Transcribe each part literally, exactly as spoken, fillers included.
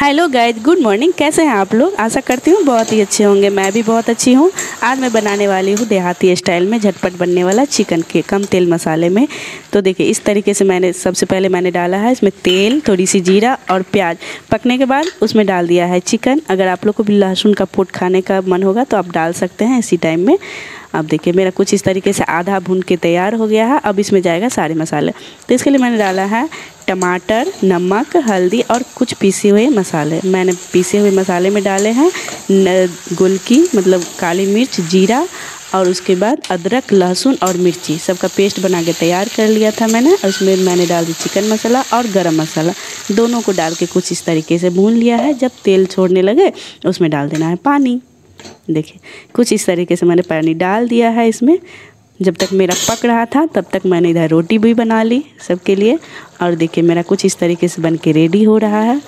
Hello guys, good morning. कैसे हैं आप लोग? आशा करती हूँ बहुत ही अच्छे होंगे। मैं भी बहुत अच्छी हूँ। आज मैं बनाने वाली हूँ देहाती स्टाइल में झटपट बनने वाला चिकन के कम तेल मसाले में। तो देखिए इस तरीके से मैंने सबसे पहले मैंने डाला है इसमें तेल, थोड़ी सी जीरा और प्याज। पकने के बाद उसमें डाल दिया है चिकन। अगर आप लोग को भी लहसुन का फूट खाने का मन होगा तो आप डाल सकते हैं इसी टाइम में। अब देखिए मेरा कुछ इस तरीके से आधा भून के तैयार हो गया है। अब इसमें जाएगा सारे मसाले। तो इसके लिए मैंने डाला है टमाटर, नमक, हल्दी और कुछ पीसे हुए मसाले। मैंने पीसे हुए मसाले में डाले हैं गोलकी मतलब काली मिर्च, जीरा और उसके बाद अदरक, लहसुन और मिर्ची सबका पेस्ट बना के तैयार कर लिया था मैंने। और उसमें मैंने डाल दी चिकन मसाला और गरम मसाला, दोनों को डाल के कुछ इस तरीके से भून लिया है। जब तेल छोड़ने लगे उसमें डाल देना है पानी। देखिए कुछ इस तरीके से मैंने पानी डाल दिया है इसमें। जब तक मेरा पक रहा था तब तक मैंने इधर रोटी भी बना ली सबके लिए। और देखिए मेरा कुछ इस तरीके से बन के रेडी हो रहा है।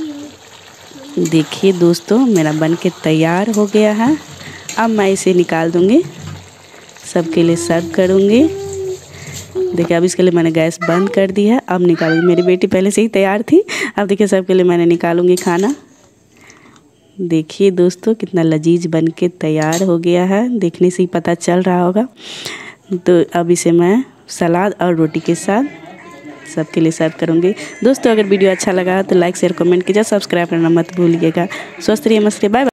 देखिए दोस्तों मेरा बन के तैयार हो गया है। अब मैं इसे निकाल दूँगी, सबके लिए सर्व करूँगी। देखिए अब इसके लिए मैंने गैस बंद कर दी है। अब निकालूँगी। मेरी बेटी पहले से ही तैयार थी। अब देखिए सबके लिए मैंने निकालूँगी खाना। देखिए दोस्तों कितना लजीज बन के तैयार हो गया है, देखने से ही पता चल रहा होगा। तो अब इसे मैं सलाद और रोटी के साथ सबके लिए सर्व करूँगी। दोस्तों अगर वीडियो अच्छा लगा तो लाइक शेयर कमेंट कीजिए, सब्सक्राइब करना मत भूलिएगा। स्वस्थ रहिए, मस्त रहिए, बाय बाय।